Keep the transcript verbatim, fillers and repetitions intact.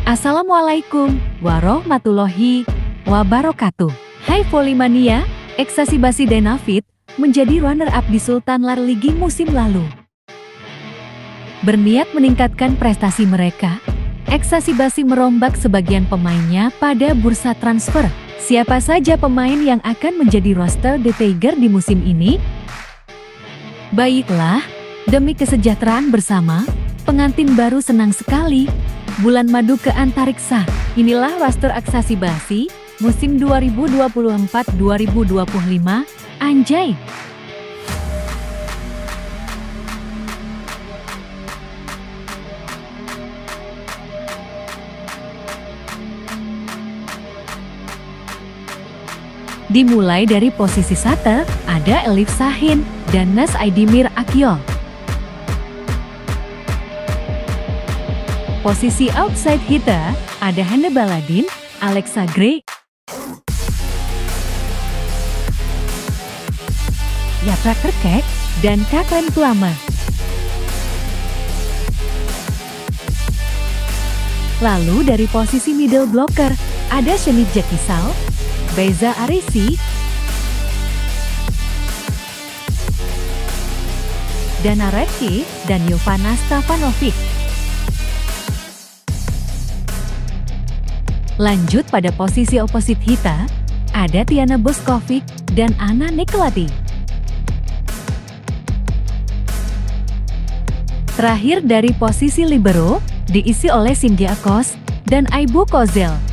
Assalamualaikum warahmatullahi wabarakatuh. Hai Volley-mania, Ekstasi Basi Dynafit menjadi runner-up di Sultan Lar Ligi musim lalu. Berniat meningkatkan prestasi mereka, Ekstasi Basi merombak sebagian pemainnya pada bursa transfer. Siapa saja pemain yang akan menjadi roster The Tiger di musim ini? Baiklah, demi kesejahteraan bersama, pengantin baru senang sekali. Bulan madu ke antariksa. Inilah roster Ekstasi Basi musim dua ribu dua puluh empat dua ribu dua puluh lima. Anjay! Dimulai dari posisi satu, ada Elif Sahin dan Nas Aidimir Akyol. Posisi outside hitter, ada Hande Baladin, Alexa Gray, Yaprak Kerkek, dan Kakren Plama. Lalu dari posisi middle blocker, ada Shenif Jakisal, Beza Arisi, Dana Reki, dan Jovana Stefanovic. Lanjut pada posisi opposite hitter, ada Tiana Boskovic dan Anna Nicolati. Terakhir dari posisi libero, diisi oleh Cynthia Kos dan Aibu Kozel.